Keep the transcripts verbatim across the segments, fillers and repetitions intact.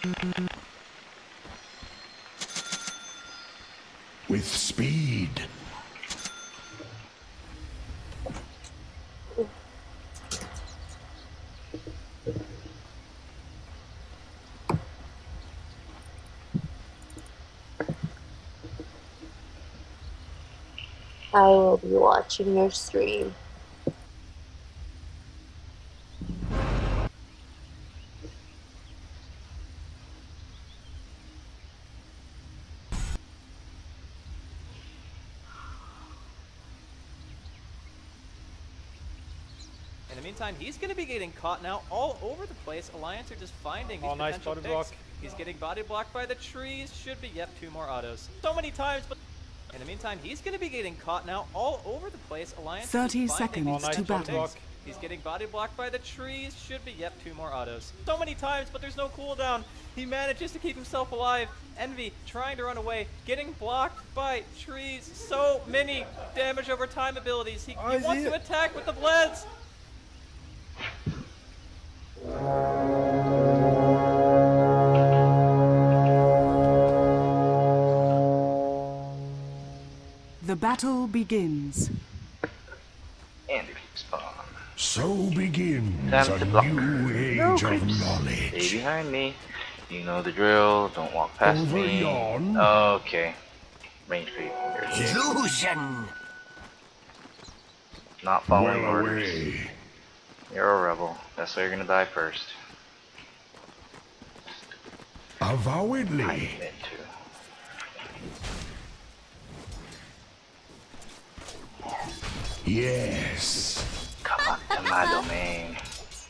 With speed. I will be watching your stream. In the meantime, he's going to be getting caught now all over the place. Alliance are just finding these Oh, nice potential body picks. block. He's getting body blocked by the trees. Should be, yep, two more autos. So many times, but in the meantime, he's going to be getting caught now all over the place. Alliance thirty is finding seconds these to potential battle. picks. He's getting body blocked by the trees. Should be, yep, two more autos. So many times, but there's no cooldown. He manages to keep himself alive. Envy trying to run away, getting blocked by trees. So many damage over time abilities. He, Oh, he I wants see to it. attack with the Bleds. The battle begins. And it spawn. So begins Time to a block. new age No of creeps. Stay knowledge. behind me. You know the drill. Don't walk past Over me. yon. Okay. Range creep. There's it. Illusion! Not following Well orders. away. You're a rebel. That's why you're gonna die first. I Avowedly. admit to. Yes. Come up to my domain.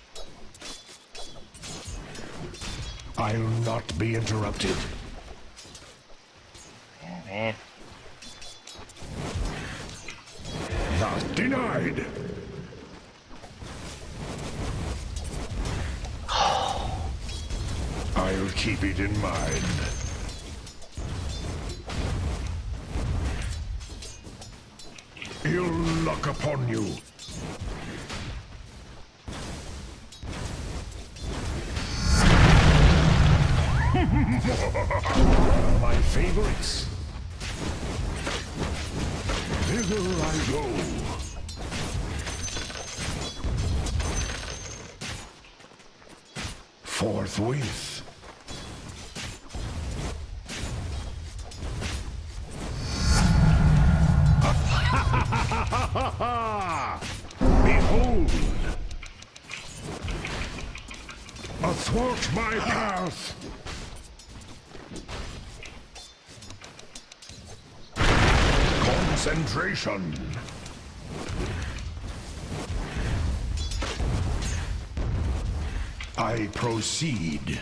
I'll not be interrupted. Yeah, man. Not denied. I'll keep it in mind. Ill luck upon you. My favorites. Thither I go. Forthwith. Behold! Athwart my path! Concentration! I proceed.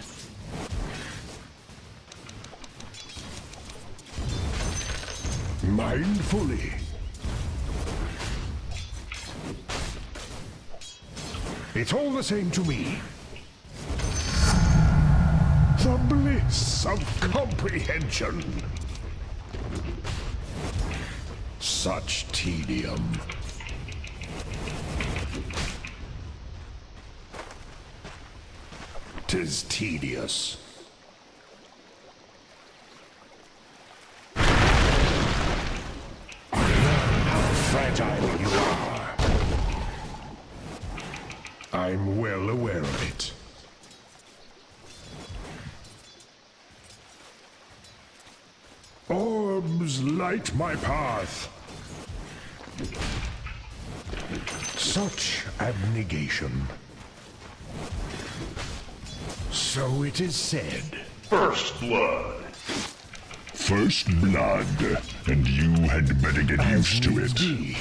Mindfully. It's all the same to me. The bliss of comprehension. Such tedium. Tis tedious. How fragile you are. I'm well aware of it. Orbs light my path. Such abnegation. So it is said. First blood. First blood, and you had better get As used to needs it. be.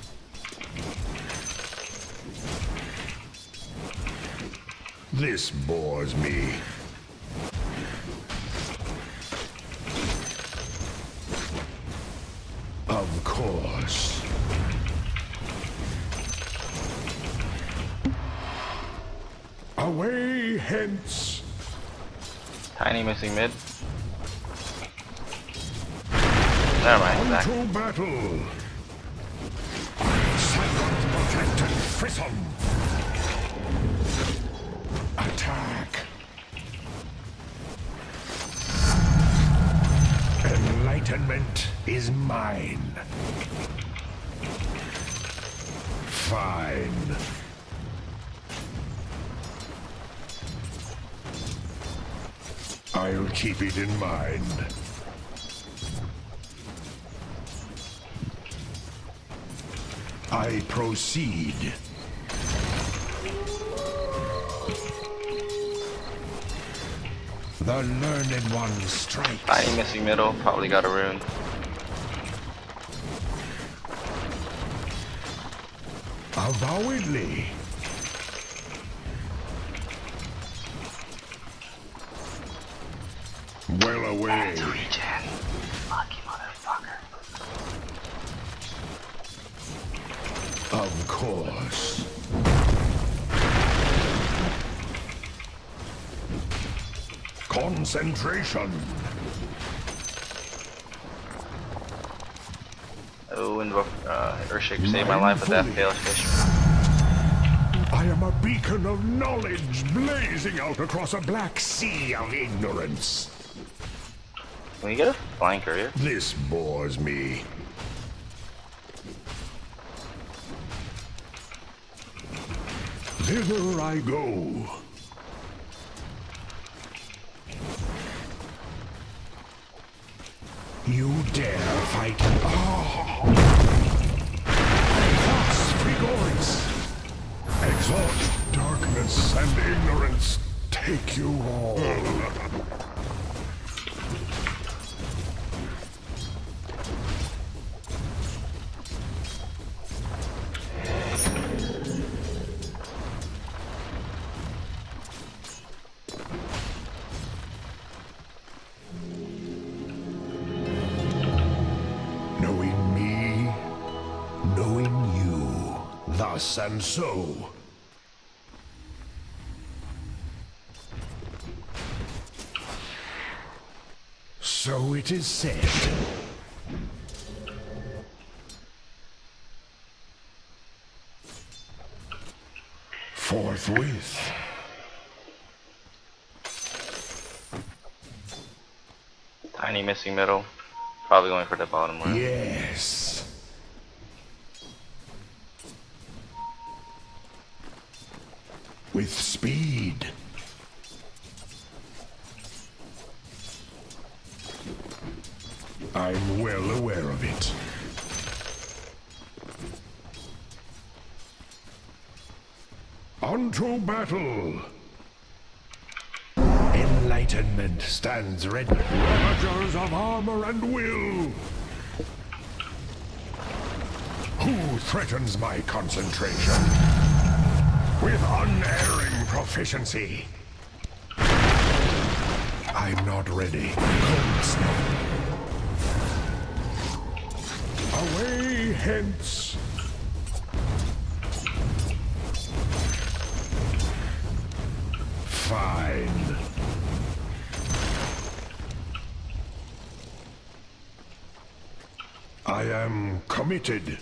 This bores me. Of course. Away hence. Tiny missing mid. Never mind. Zach. Unto battle. Silent, protect, and frisson. Attack. is mine. Fine. I'll keep it in mind. I proceed. The learned one strikes. Tiny missing middle, probably got a rune. Avowedly. Well away. To regen. Lucky motherfucker. Of course. Concentration. Oh, and uh, Earthshaker saved my life with that failed fish. I am a beacon of knowledge blazing out across a black sea of ignorance. Can we get a flanker here? This bores me. Thither I go. You dare fight? Oh. Thus, Frigoris. Exalt darkness and ignorance. Take you all. Knowing me, knowing you, thus and so. So it is said. Forthwith. Tiny missing middle. Probably going for the bottom one. Yes. With speed. I'm well aware of it. Onto battle! Enlightenment stands ready. Ravagers of armor and will! Who threatens my concentration? With unerring proficiency. I'm not ready. Cold snap. Away hence! Fine. I am committed.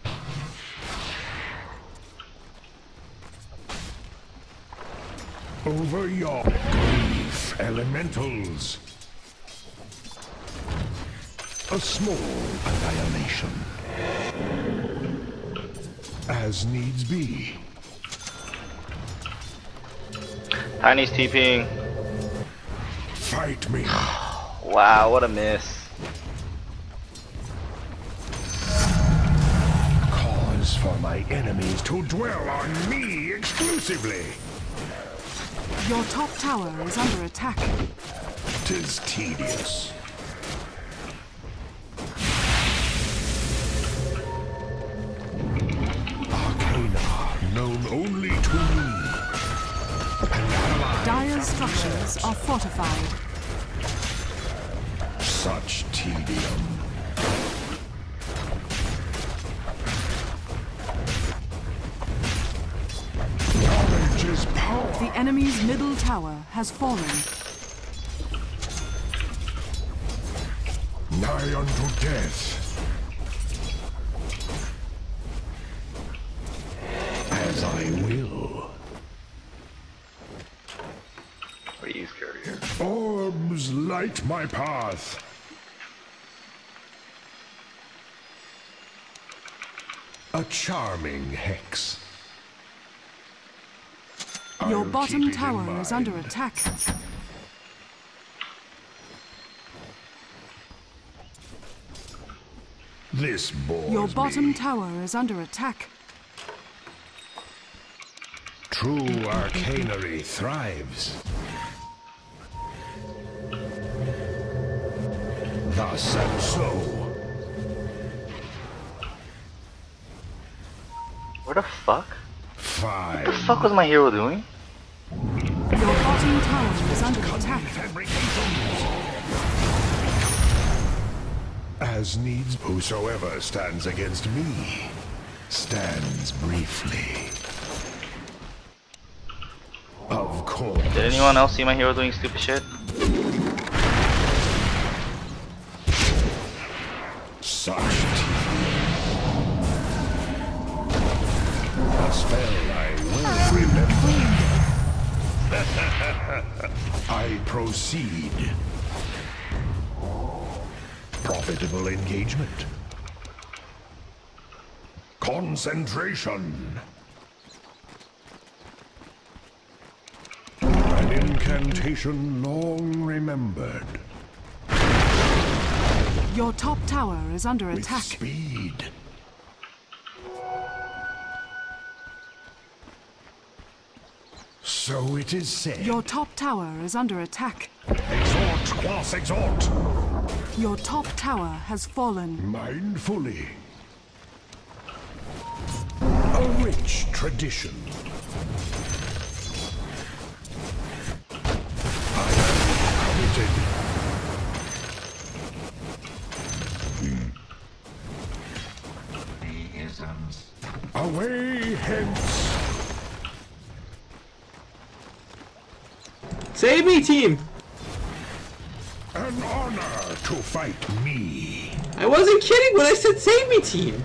Over your grief elementals. A small annihilation. As needs be. Tiny's TPing. Fight me. Wow, what a miss. Cause for my enemies to dwell on me exclusively. Your top tower is under attack. 'Tis tedious. Arcana known only to me. An ally Dire's structures are fortified. such tedium. Knowledge is power. The enemy's middle tower has fallen. Nigh unto death. As I will. What do you use courier? Orbs light my path. A charming hex. Your I'll bottom keep it in tower is under mind. attack. This bores Your bottom me. tower is under attack. True arcanery thrives. Thus and so. Where the fuck? Fine. What the fuck was my hero doing? Your bottom tower is under attack. Fabrications. As needs, whosoever stands against me stands briefly. Of course. Did anyone else see my hero doing stupid shit? Such a spell I will remember. I proceed. Profitable engagement. Concentration. An incantation long remembered. Your top tower is under With attack. speed. So it is said. Your top tower is under attack. Exhort, quas exhort. Your top tower has fallen. Mindfully. A rich tradition. I am committed. Away hence. Save me, team! An honor to fight me. I wasn't kidding when I said save me, team!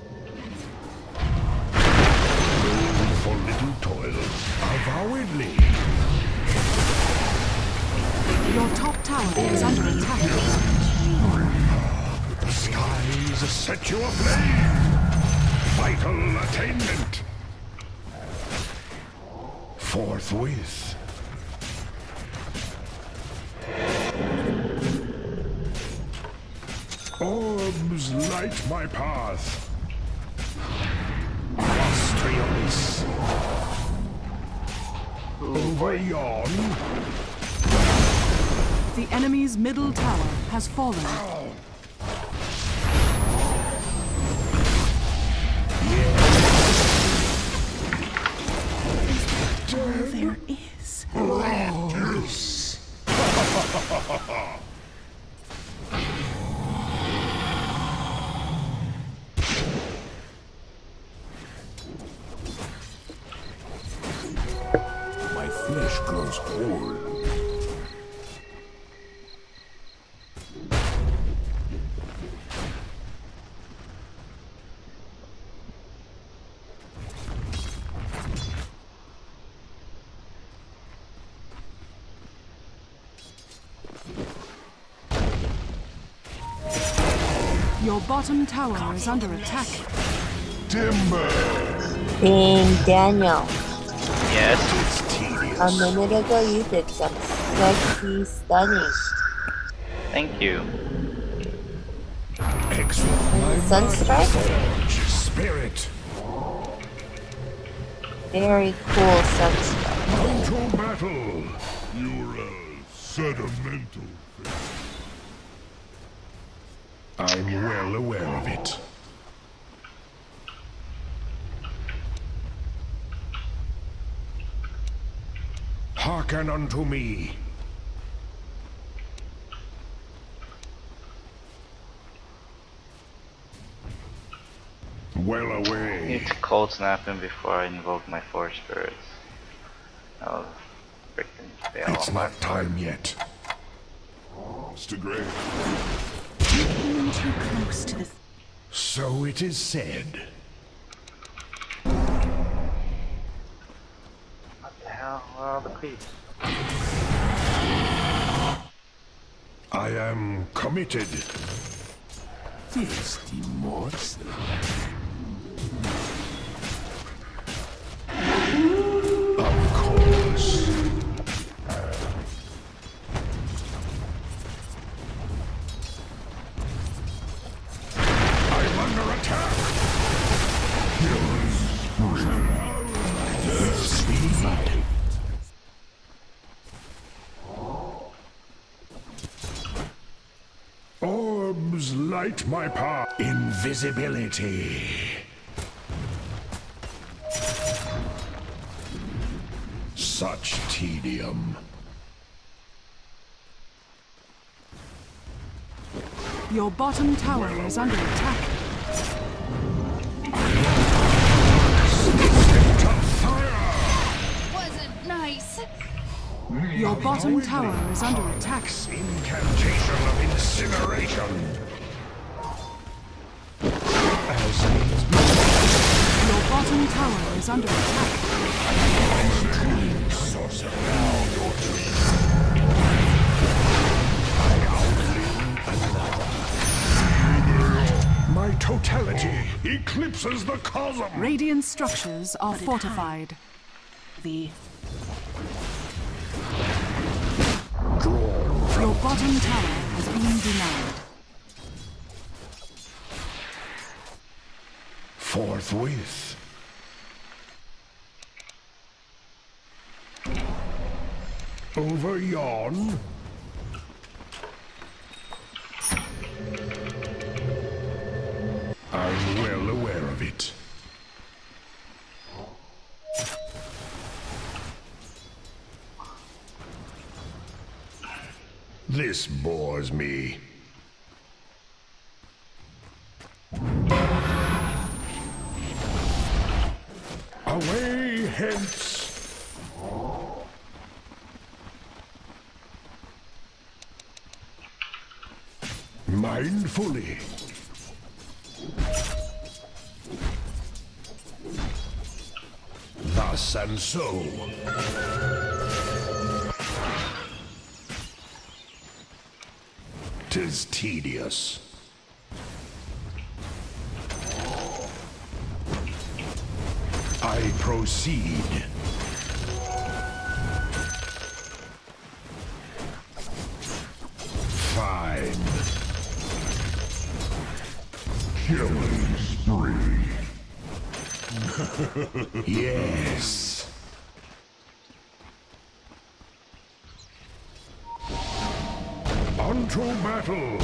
Room for little toil. Avowedly. Your top tower is under attack. The skies set you aflame. Vital attainment. Forthwith. Orbs light my path. Austrialis. Over yon. The enemy's middle tower has fallen. There is. My flesh grows cold. Your bottom tower is under attack. Timber. Dang, Daniel. Yes. It's tedious. A minute ago you did some sexy stunning. Thank you. Excellent. Sunstrike? Spirit. Very cool sunstrike. To battle. You're a sentimental. I'm well aware of it. Hearken unto me. Well I away. need to cold snap him before I invoke my four spirits. I'll freaking fail It's on my not time yet. Mister Gray. Came too close to the. So it is said. What the hell? Where are all the creeps? I am committed. Thirsty morsel. Of course. I'm under attack. Speed. Orbs light my path. Invisibility. Such tedium. Your bottom tower is under attack. Wasn't nice. Your bottom tower is under attack. Incantation of incineration. As needs be. Your bottom tower is under attack. Sorcerer. Now your dream. I outlive another. My totality eclipses the cosmos. Radiant structures are fortified. The Your bottom tower has been denied. Forthwith. Over yon. I'm well aware of it. This bores me. Away hence! Mindfully. Thus and so. Tis tedious. I proceed. Fine. Killing spree. Yes. Unto battle.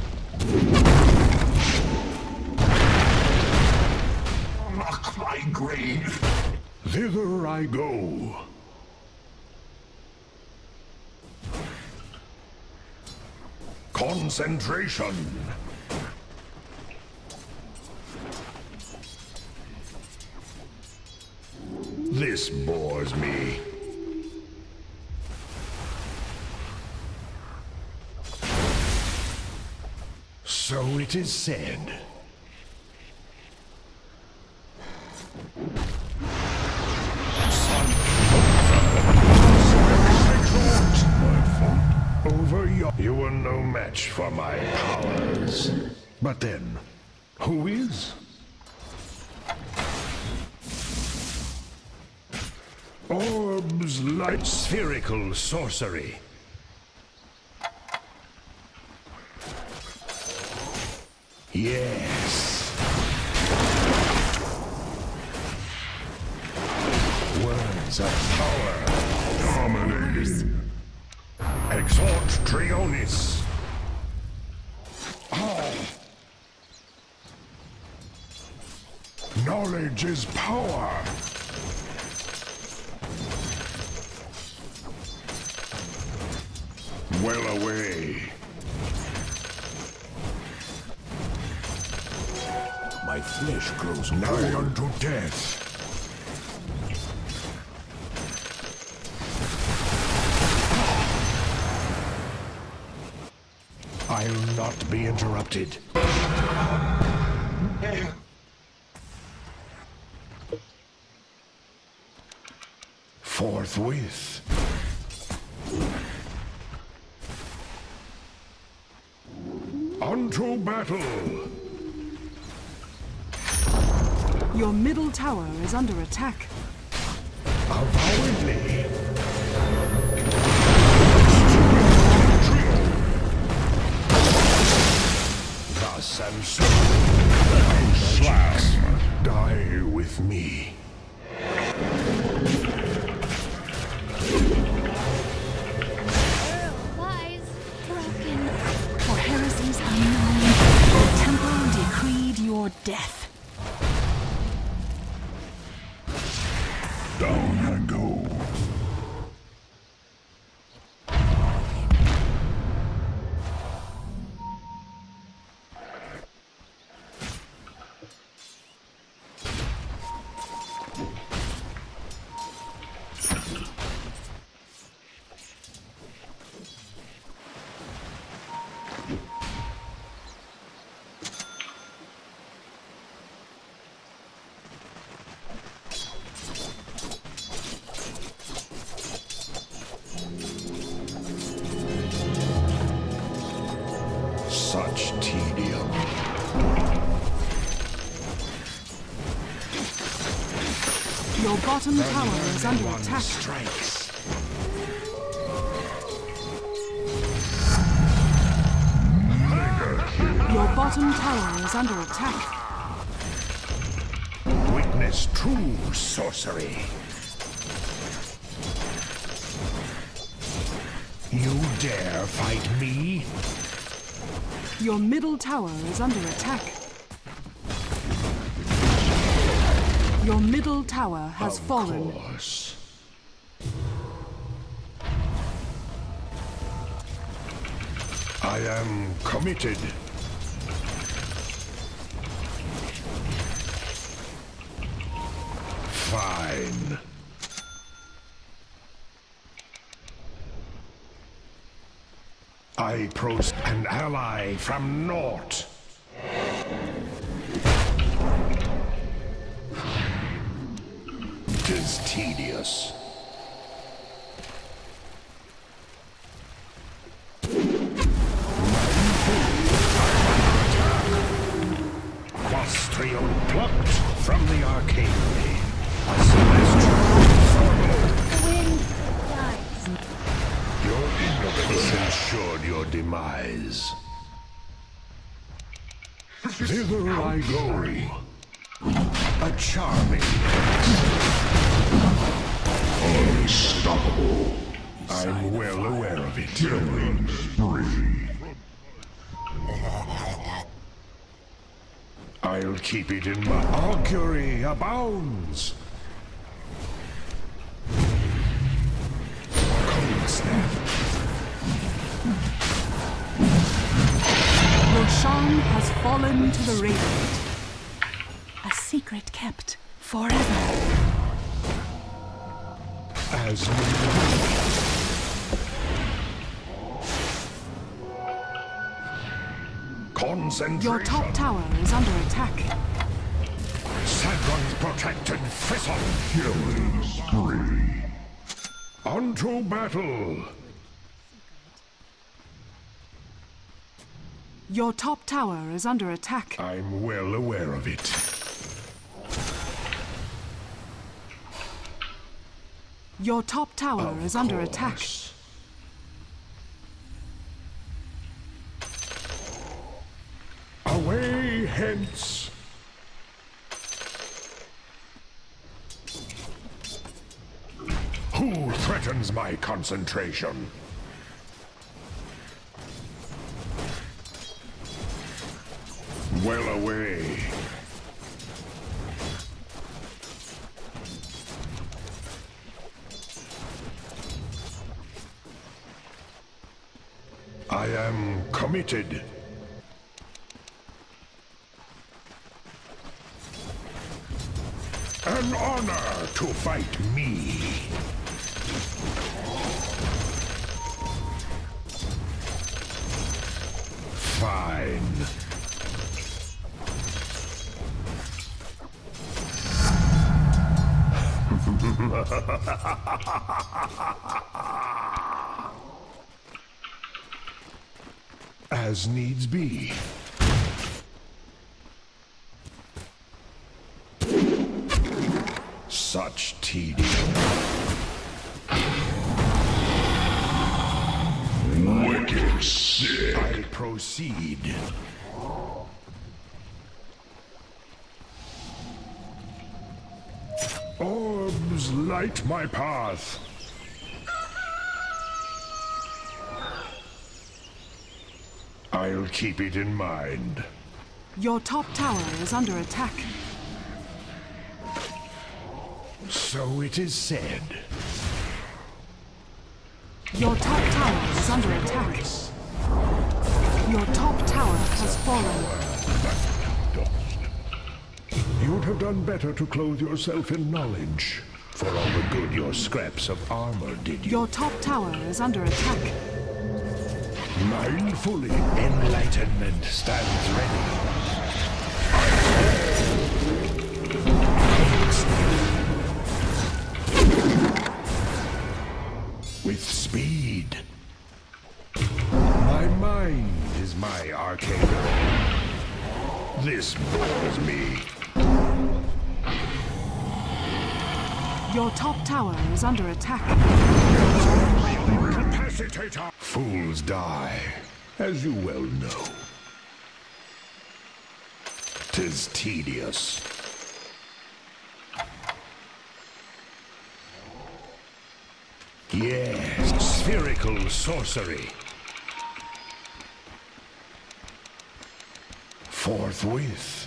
Unlock my grave. Thither I go. Concentration. This bores me. So it is said. Over you. You were no match for my powers. But then, who is? Orbs light spherical sorcery. Yes. Words of power. Dominating. Exhort Trionis. Oh. Knowledge is power. Well away. My flesh grows nigh unto death. I'll not be interrupted. Forthwith. Unto battle! Your middle tower is under attack. Avowedly. Thus and so. Slam. Die with me. Lies broken. For heresies unknown, the temple decreed your death. Down I go. Such tedium. Your bottom tower is under attack. Strikes. Your bottom tower is under attack. Witness true sorcery. You dare fight me? Your middle tower is under attack. Your middle tower has Of fallen. course. I am committed. Fine. I prost an ally from naught. Tis tedious. Quastrio plucked from the arcade. A celestial The wind dies. Your ignorance ensured your demise. Thither I go. A charming. Unstoppable. I'm well aware of it. Killing spree. I'll keep it in my augury abounds. Cold snap. Roshan has fallen to the Radiant. A secret kept forever. As concentration. Your top tower is under attack. Sadron's protected Frisson. Killing spree. Unto battle. Your top tower is under attack. I'm well aware of it. Your top tower Of is under attack. course. Away hence. Who threatens my concentration? Well away. I am committed. An honor to fight me. Fine. As needs be. Such tedium. I proceed. Orbs light my path. I'll keep it in mind. Your top tower is under attack. So it is said. Your top tower is under attack. Your top tower has fallen. You'd have done better to clothe yourself in knowledge. For all the good your scraps of armor did you. Your top tower is under attack. Mindfully, enlightenment stands ready. With speed. My mind is my arcane. This bores me. Your top tower is under attack. Incapacitator! Fools die, as you well know. 'Tis tedious. Yes, spherical sorcery. Forthwith.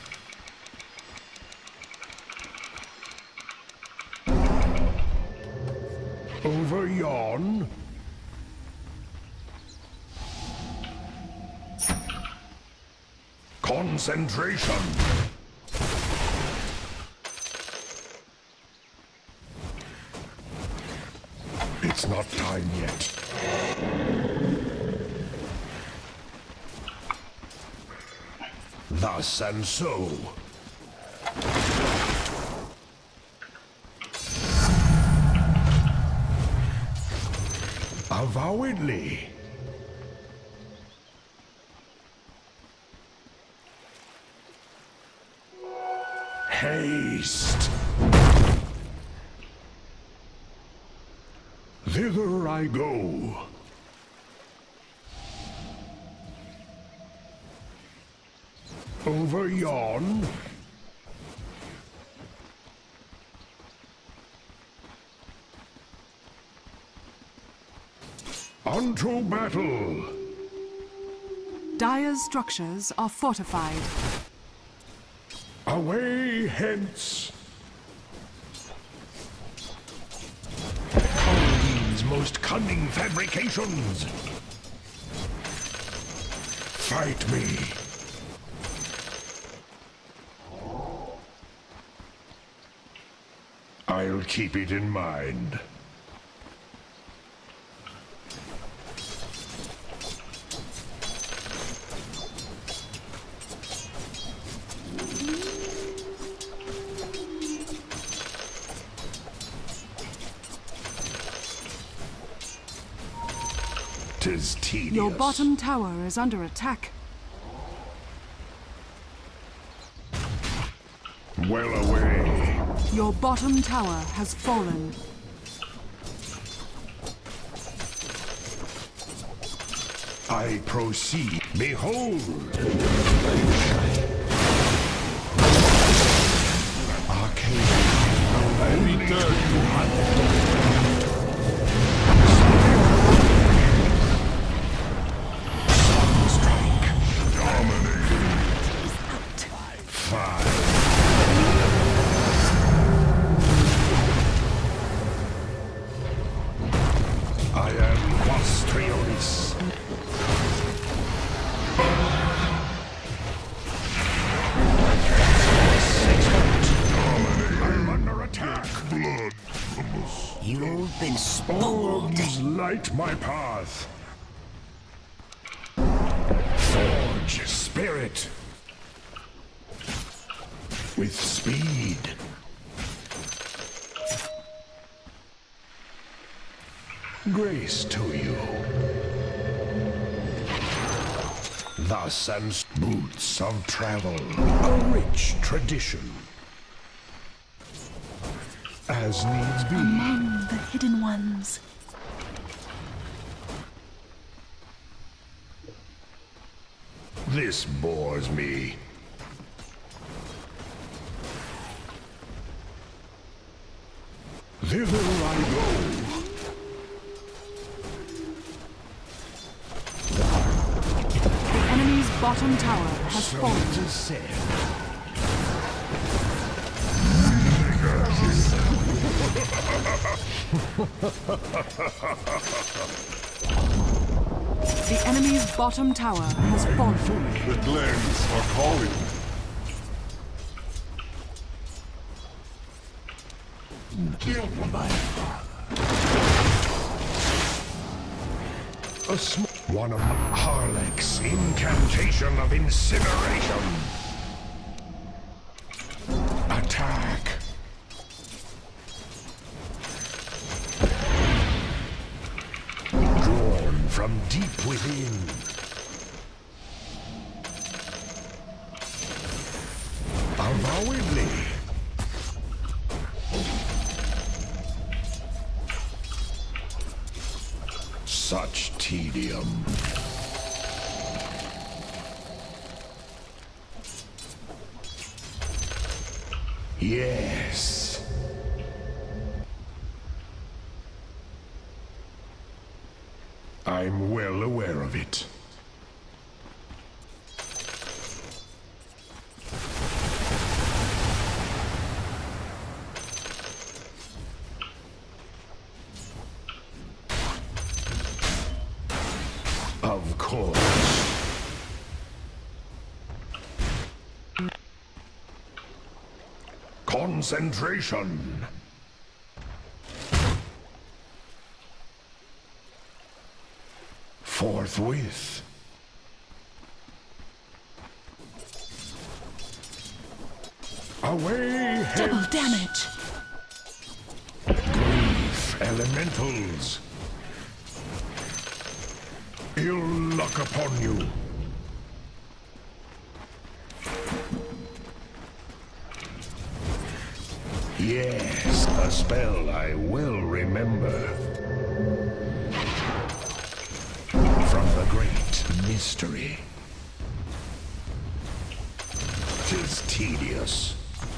Over yon. Concentration. It's not time yet. Thus and so. Avowedly. Haste. Thither I go. Over yon. Unto battle. Dire's structures are fortified. Away hence. Odin's most cunning fabrications. Fight me. I'll keep it in mind. Tis tedious. Your bottom tower is under attack. Well away. Your bottom tower has fallen. I proceed. Behold! Arcane. I return to hunt. Sunstrike. Dominating. Five. I am Quastrionis. I'm under attack. Blood. You've been spoiled. Orbs light my path. Forge spirit. With speed. Grace to you. Thus and boots of travel, a rich tradition. As needs be. Among the hidden ones. This bores me. Thither I go. The enemy's bottom tower has So fallen. it is said. The enemy's bottom tower has fallen. The glens are calling. Kill my father. A sm one of Harlech's incantation of incineration. Attack. Drawn from deep within. Avowedly. Such tedium. Yes. I'm well aware of it. Of course. Concentration. Forthwith. Away, Double hence. damage. Grief elementals. Ill luck upon you. Yes, a spell I will remember. From the great mystery. 'Tis tedious.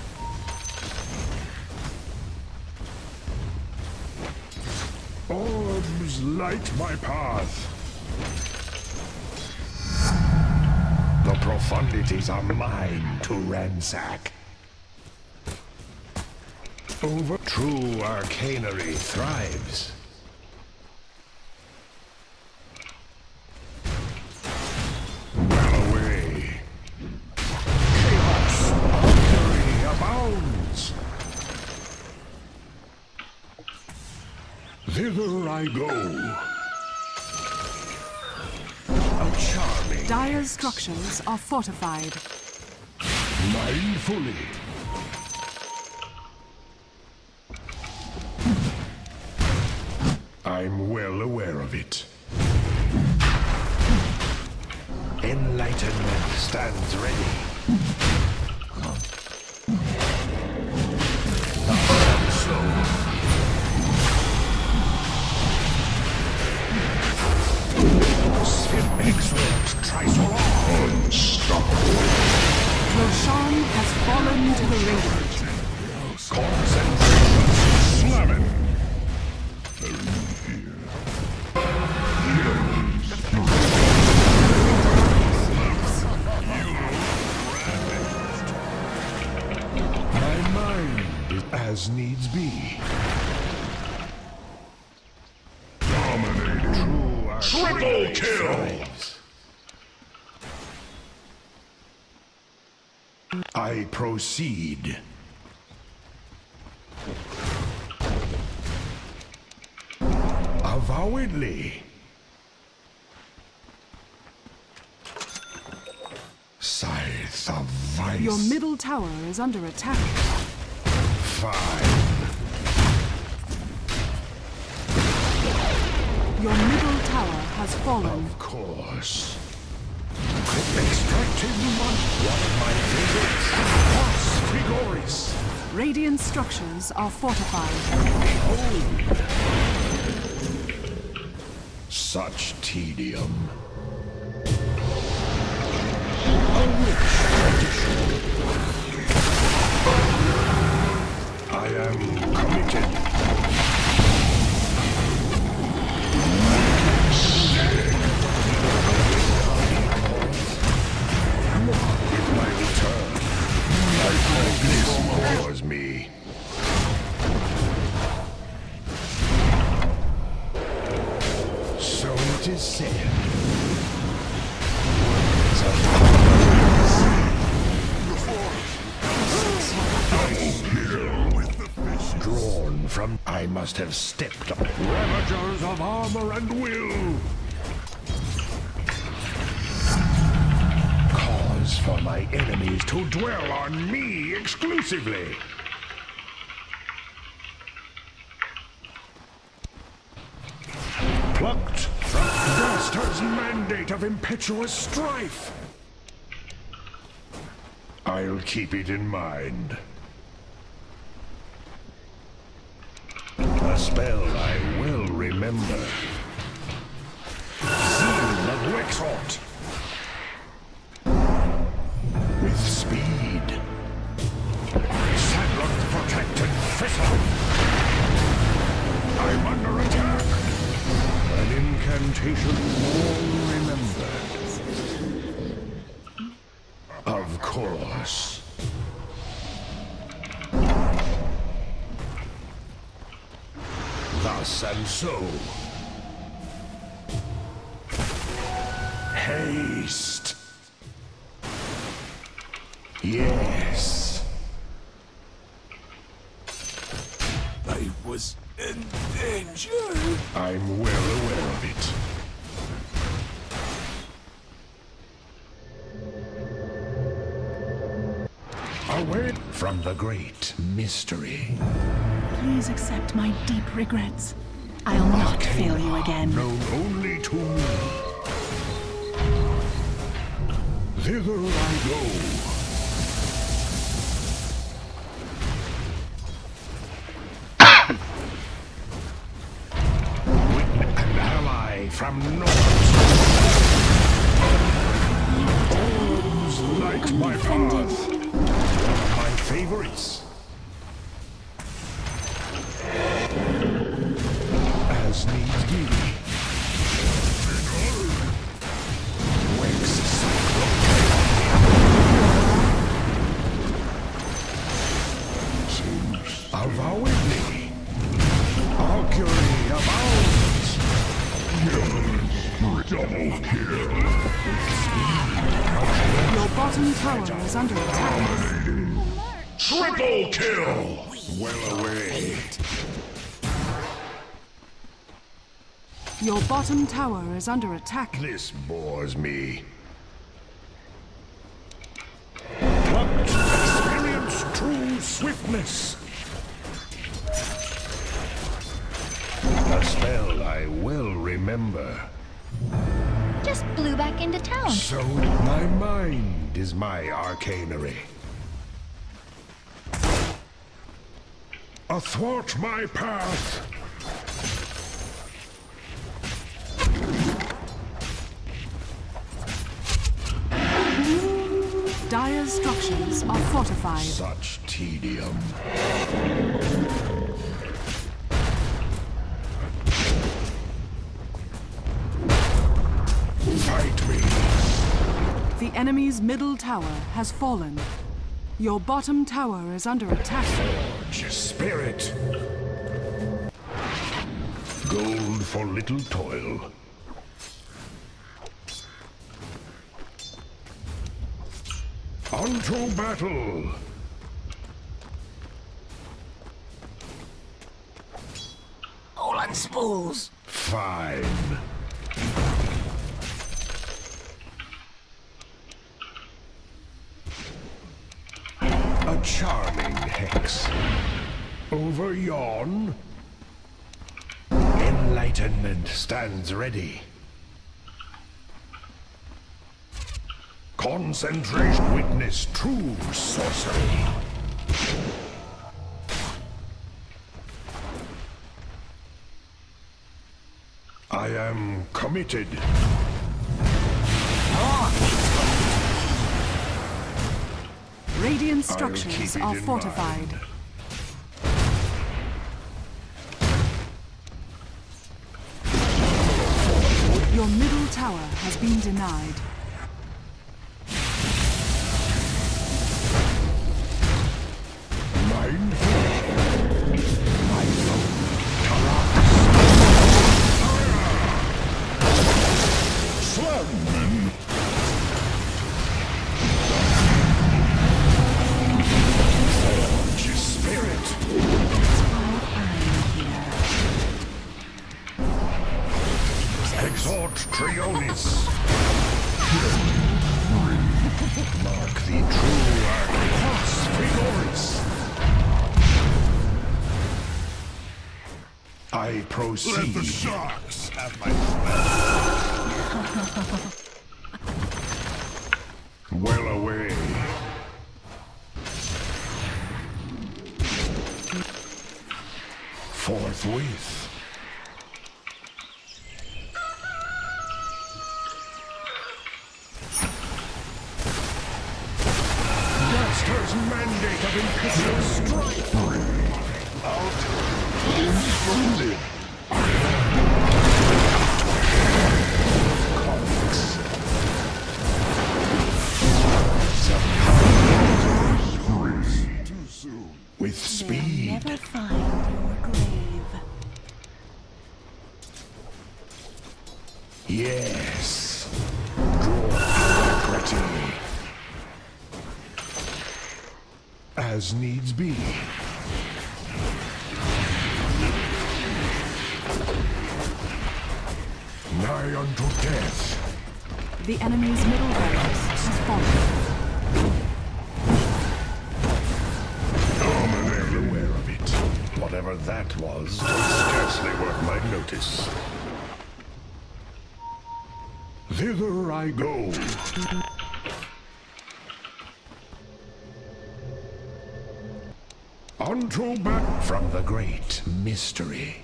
Orbs light my path. The profundities are mine to ransack. Over true arcanery thrives. Well away. Chaos archery abounds. Thither I go. A charming. Dire's structures are fortified. Mindfully. I'm well aware of it. Enlightenment stands ready. So. Sphinx Trisolar. Unstoppable. Roshan has fallen to the radiant. Concentration. Slamming. My mind is as needs be. Dominating. True triple kill. I proceed. Avowedly. Scythe of Vice. Your middle tower is under attack. Fine. Your middle tower has fallen. Of course. Extracted money. One of my favorites. Pars Frigoris. Radiant structures are fortified. Such tedium. I am committed. With my return, life like this bores me. So it is said. Drawn from, I must have stepped on ravagers of armor and will. Cause for my enemies to dwell on me exclusively. Plucked from Dastard's mandate of impetuous strife. I'll keep it in mind. A spell I will remember. Seal of Wexhort. With speed. Sadlock protected Thistle. I'm under attack. An incantation long remembered. Of course. Thus and so. Haste. Yes. I was in danger. I'm well aware of it. Away from the great mystery. Please accept my deep regrets. I'll not fail you again. Known only to me. Thither I go. An ally from north. Orbs light my path. My favorites. As needs be. Wex Cyclone. Avowedly. Augury abounds. Double kill. Your bottom tower is under attack. Triple kill! Well away. Your bottom tower is under attack. This bores me. Plucked, experience true swiftness. A spell I will remember. Just blew back into town. So my mind is my arcanery. Athwart my path. Dire's structures are fortified. Such tedium. Fight me. The enemy's middle tower has fallen. Your bottom tower is under attack. Forge spirit. Gold for little toil. Onto battle. All on spools. Fine. A charming hex. Over yon. Enlightenment stands ready. Concentration. Witness true sorcery. I am committed. Radiant I'll structures keep it are in fortified. mind. Your middle tower has been denied. Exhort Trionis! Mark the true Archos Frigoris! I proceed. Let the sharks have my Well away. Forthwith. Master's mandate of imperial strife. Out. Wounded. Too soon. With speed. Never find your grave. Yes. Draw alacrity. As needs be. Nigh unto death. The enemy's middle barracks has fallen. I'm well aware of it. Whatever that was, scarcely worth my notice. Thither I go. Unto back from the great mystery.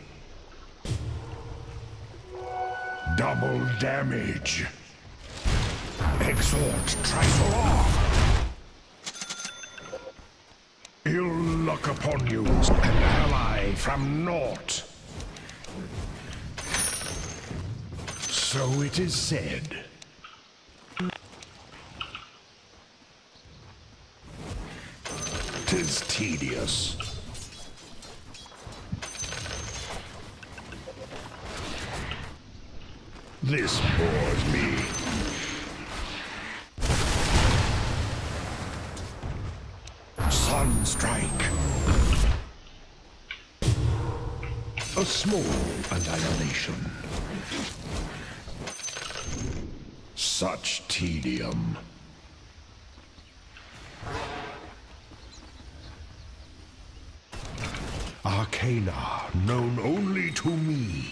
Double damage. Exhort Trisolar. Ill luck upon you, an ally from naught. So it is said. Tis tedious. This bores me. Sunstrike. A small annihilation. Such tedium. Arcana known only to me.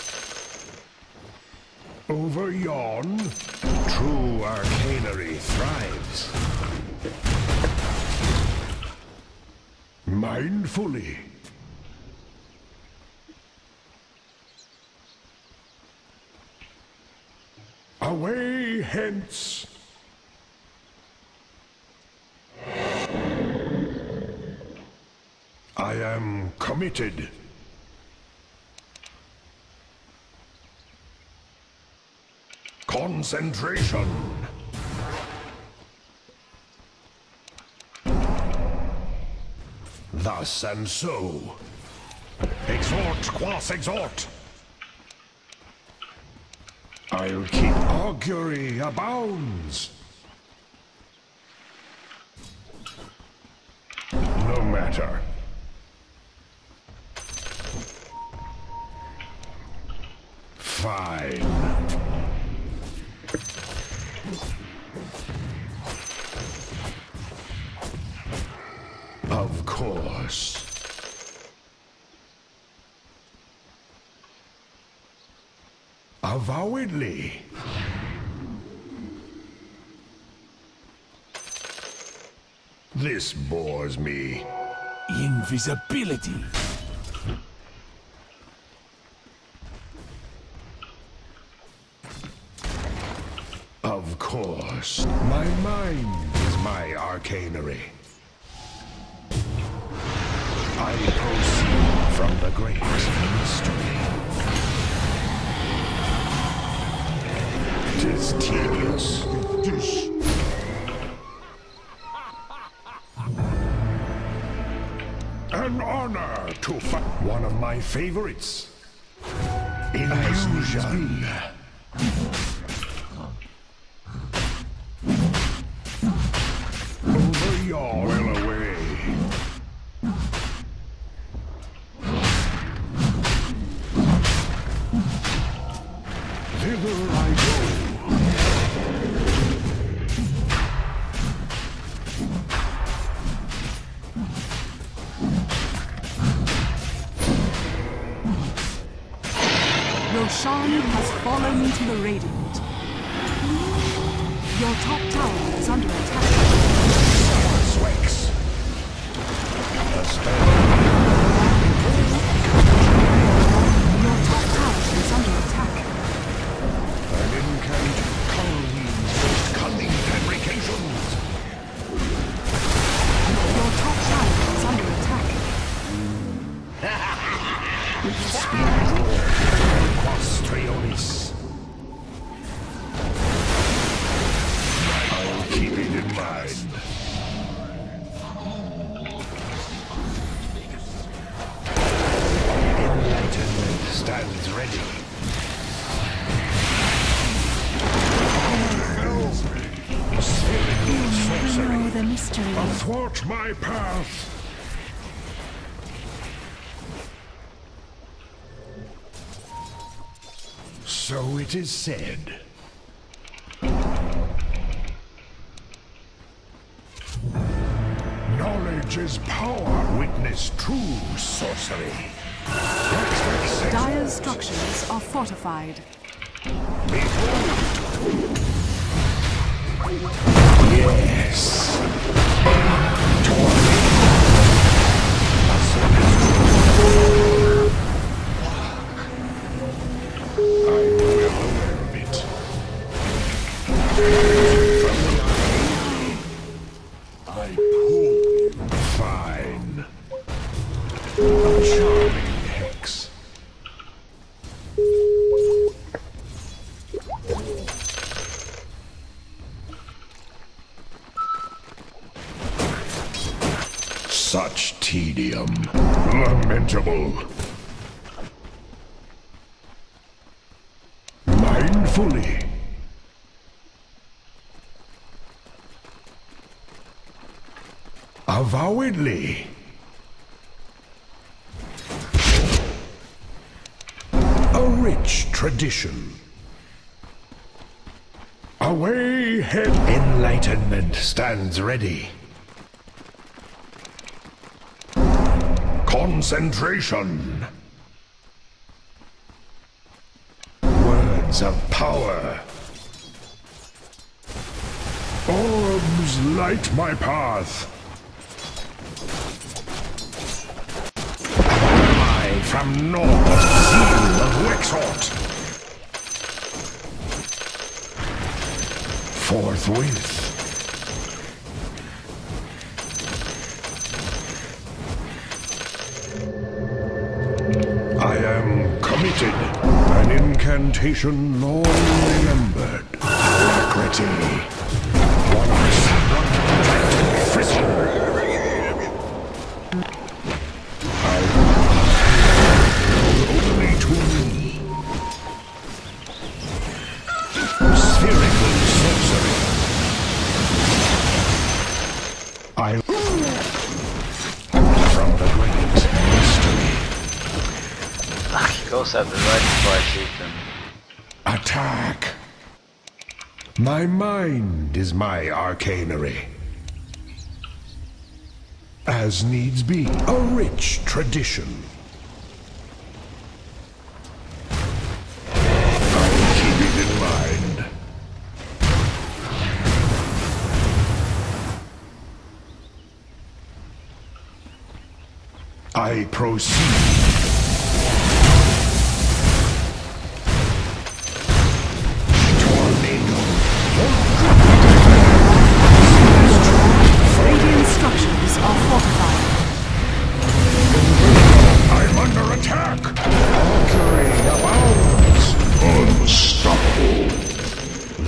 Over yon, true arcanery thrives. Mindfully. Away hence. I am committed. Concentration. Thus and so. Exhort, quas exhort. I'll keep augury abounds. No matter. Fine. Of course. Avowedly. This bores me. Invisibility. Of course. My mind is my arcanery. I proceed from the great mystery. It is tedious. This. An honor to fight one of my favorites. Illusion. Over your well away. Thither I go. Roshan has fallen to the Radiant. Your top tower is under attack. Swix. Your top tower is under attack. An incant Halloween's most cunning fabrications. Your top tower is under attack. Quastrionis. I'll keep it in mind. Enlightenment stands ready. Spherical sorcery. Know the mystery. Athwart my path. So it is said. Knowledge is power. Witness true sorcery. Dire structures are fortified. Behold. Yes. I pull. Fine. A charming hex. Such tedium. Lamentable. Mindfully. Avowedly. A rich tradition. Away head. Enlightenment stands ready. Concentration. Words of power. Orbs light my path. I from north, seal of Wexhort. Forthwith. I am committed. An incantation long remembered. Alacrity. One of frizzle. Only to me. Spherical sorcery. I from the great mystery. Ach, he goes at the right before I shoot him. Attack. My mind is my arcanery. As needs be, a rich tradition. I'll keep it in mind. I proceed. Radiant structures are fortified.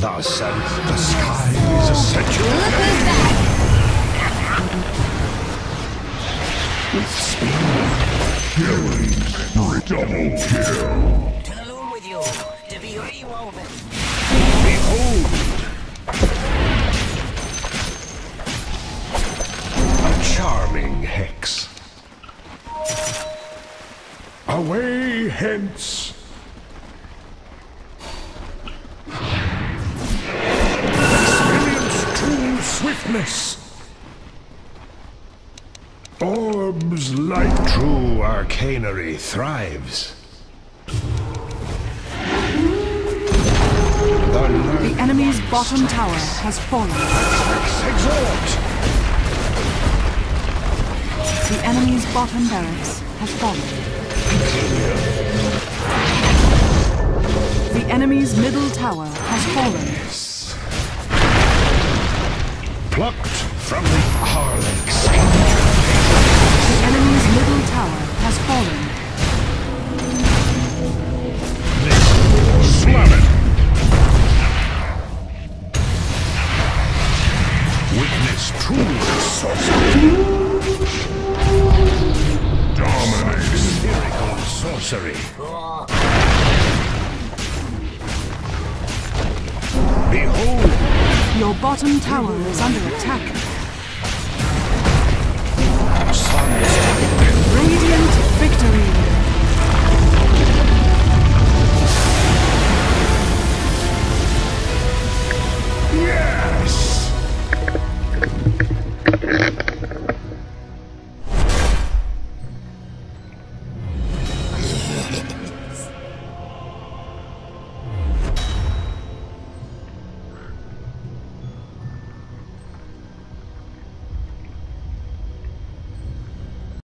Thus, and the skies set you ablaze. With speed, killing, double kill. Alone with you to be rewoven. Behold, a charming hex. Away hence. Experience true swiftness. Orbs like true arcanery thrives. The enemy's bottom tower has fallen. Exalt. The enemy's bottom barracks has fallen. The enemy's middle tower has fallen. Plucked from the Harlex. The enemy's middle tower has fallen. Slam it. Witness true sorcery. Dominate. Spherical sorcery. Behold. Your bottom tower is under attack. Sons